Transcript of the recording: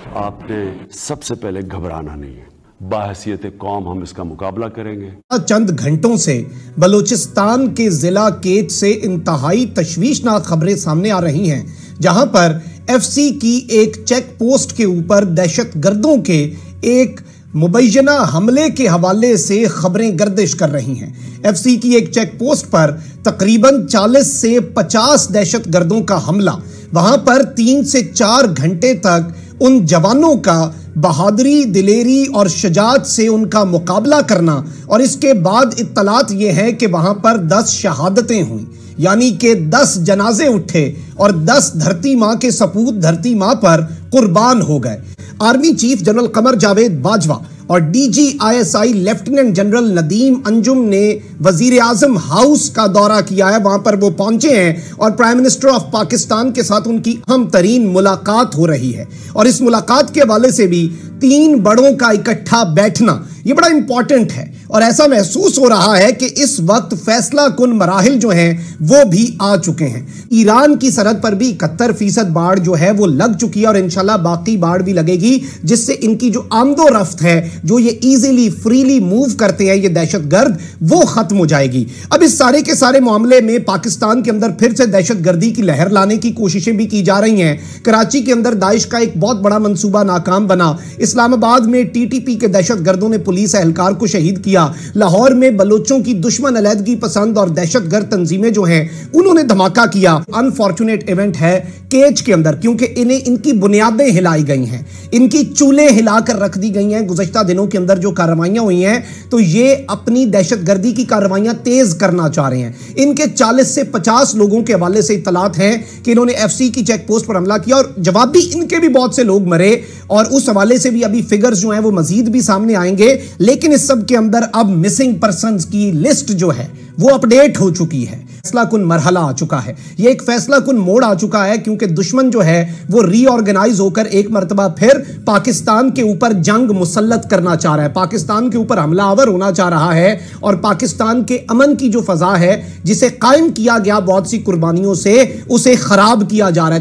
आपने सबसे पहले घबराना नहीं है। बाहसियत कौम हम इसका मुकाबला करेंगे। चंद घंटों से बलूचिस्तान के जिला केच से इंतहाई तशवीशनाक खबरें सामने आ रही हैं, जहां पर एफसी की एक चेक पोस्ट के ऊपर दहशतगर्दों के एक मुबैना हमले के हवाले से खबरें गर्दिश कर रही हैं। एफसी की एक चेक पोस्ट पर तकरीबन 40 से 50 दहशतगर्दों का हमला, वहां पर 3 से 4 घंटे तक उन जवानों का बहादुरी, दिलेरी और शजात से उनका मुकाबला करना, और इसके बाद इत्तलात यह है कि वहां पर 10 शहादतें हुई, यानी कि 10 जनाजे उठे और 10 धरती मां के सपूत धरती मां पर कुर्बान हो गए। Army chief general Qamar Javed Bajwa और DGISI lieutenant general Nadeem Anjum ने वजीर आजम हाउस का दौरा किया है। वहां पर वो पहुंचे हैं और प्राइम मिनिस्टर ऑफ पाकिस्तान के साथ उनकी अहम तरीन मुलाकात हो रही है, और इस मुलाकात के हवाले से भी 3 बड़ों का इकट्ठा बैठना ये बड़ा इंपॉर्टेंट है, और ऐसा महसूस हो रहा है कि इस वक्त फैसला कुन मराहिल जो हैं वो भी आ चुके हैं। ईरान की सरहद पर भी 71% बाढ़ जो है वो लग चुकी है, और इंशाल्लाह बाकी बाढ़ भी लगेगी, जिससे इनकी जो आमदो रफ्त है, जो ये इजीली फ्रीली मूव करते हैं ये दहशतगर्द, वो खत्म हो जाएगी। अब इस सारे के सारे मामले में पाकिस्तान के अंदर फिर से दहशतगर्दी की लहर लाने की कोशिशें भी की जा रही हैं। कराची के अंदर दाइश का एक बहुत बड़ा मंसूबा नाकाम बना, इस्लामाबाद में TTP के दहशतगर्दों ने पुलिस एहलकार को शहीद किया, लाहौर में बलोचों की दुश्मन अलहदगी पसंद और दहशतगर्द तंजीमें जो हैं उन्होंने धमाका किया। अनफॉर्चुनेट इवेंट है केच के अंदर, क्योंकि इन्हें इनकी बुनियादें हिलाई गई हैं, इनकी चूल्हे हिलाकर रख दी गई हैं। गुज़श्ता दिनों के अंदर जो कार्रवाइयां हुई हैं, तो ये अपनी दहशतगर्दी की कार्रवाइयां तेज करना चाह रहे हैं। इनके 40 से 50 लोगों के हवाले से इत्तलात हैं कि इन्होंने FC की चेक पोस्ट पर हमला किया, और जवाब भी इनके भी बहुत से लोग मरे, और उस हवाले से भी अभी फिगर्स जो हैं वो मजीद भी सामने आएंगे। लेकिन इस सब के अंदर अब मिसिंग पर्संस की लिस्ट जो है वो अपडेट हो चुकी है। फैसला कुन मरहला आ चुका है, ये एक फैसला कुन मोड़ आ चुका है, क्योंकि दुश्मन जो है वो रीऑर्गेनाइज होकर एक मरतबा फिर पाकिस्तान के ऊपर जंग मुसल्लत करना चाह रहा है, पाकिस्तान के ऊपर हमलावर होना चाह रहा है, और पाकिस्तान के अमन की जो फजा है जिसे कायम किया गया बहुत सी कुर्बानियों से, उसे खराब किया जा रहा है।